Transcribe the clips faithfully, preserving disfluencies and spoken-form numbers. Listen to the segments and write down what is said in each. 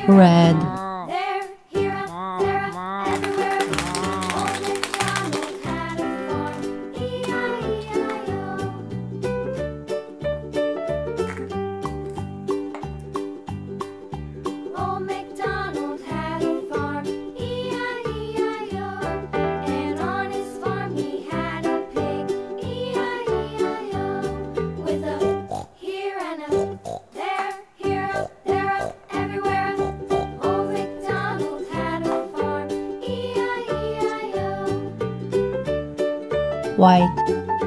red, there, here, there, everywhere. Old MacDonald had a farm, E I E I O. Old MacDonald had a farm, E I E I O. And on his farm he had a pig, E I E I O. With a here and a there, here, up, there, up, everywhere. Old MacDonald had a farm, E I E I O. white,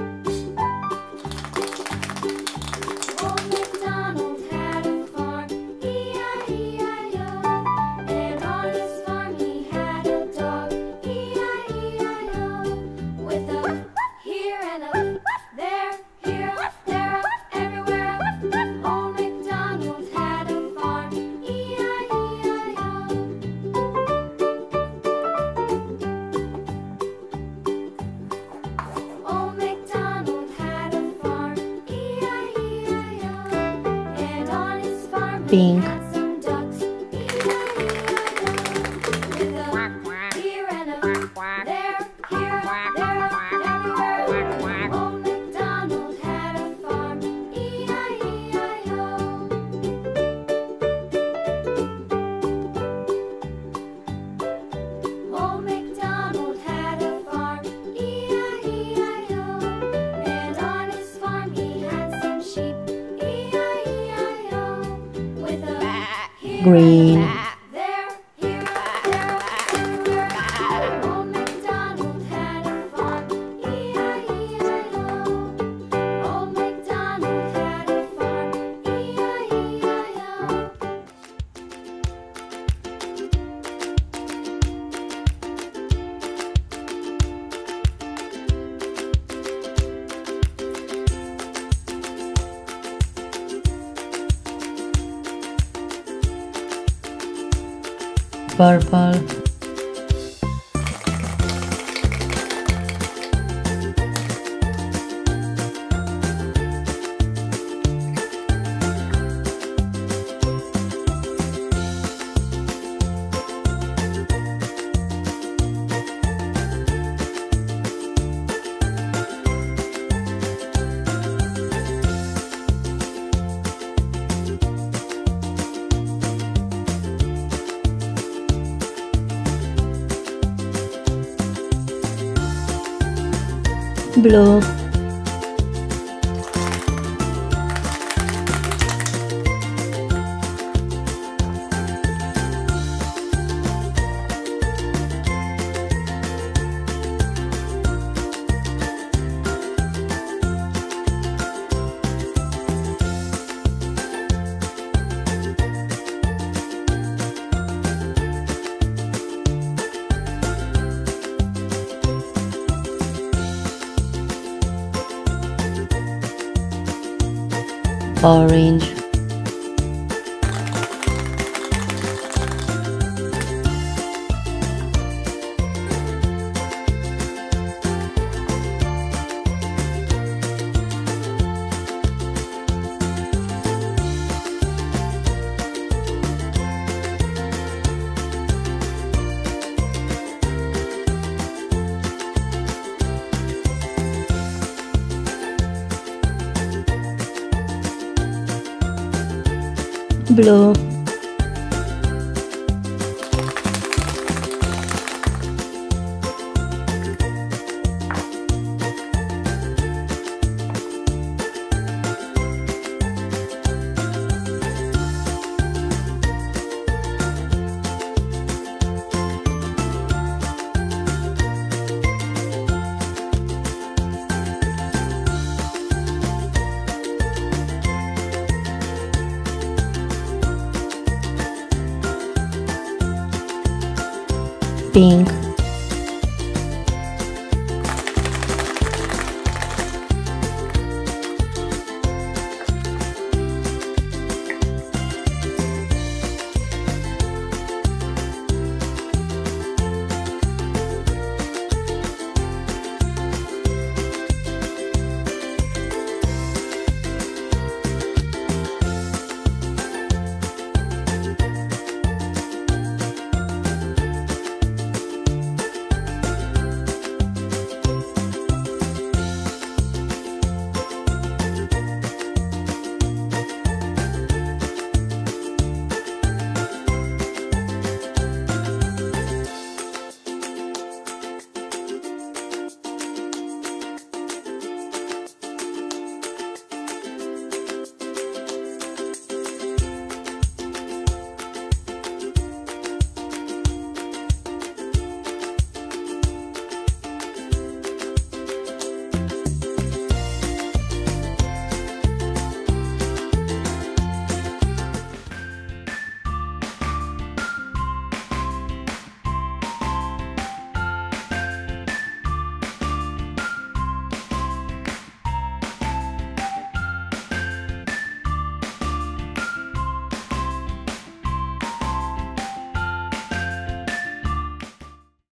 Old MacDonald had a farm, E I E I O. And on his farm he had a dog, E I E I O. With a here and a there, here, up, there, up, everywhere. Old MacDonald had a farm, E I E I O. Old MacDonald had a farm, E I E I O. And on his farm he Pink. had some ducks, E I E I O. With a here and a there, here, there, everywhere. Old MacDonald had a farm, E I E I O. Old MacDonald had a farm, E I E I O. And on his farm he had some sheep, E I E I O. With a here green, and a there, here, there, everywhere. Old MacDonald had a farm, E I E I O. Old MacDonald had a farm, E I E I O. purple, blue, orange, blue, pink,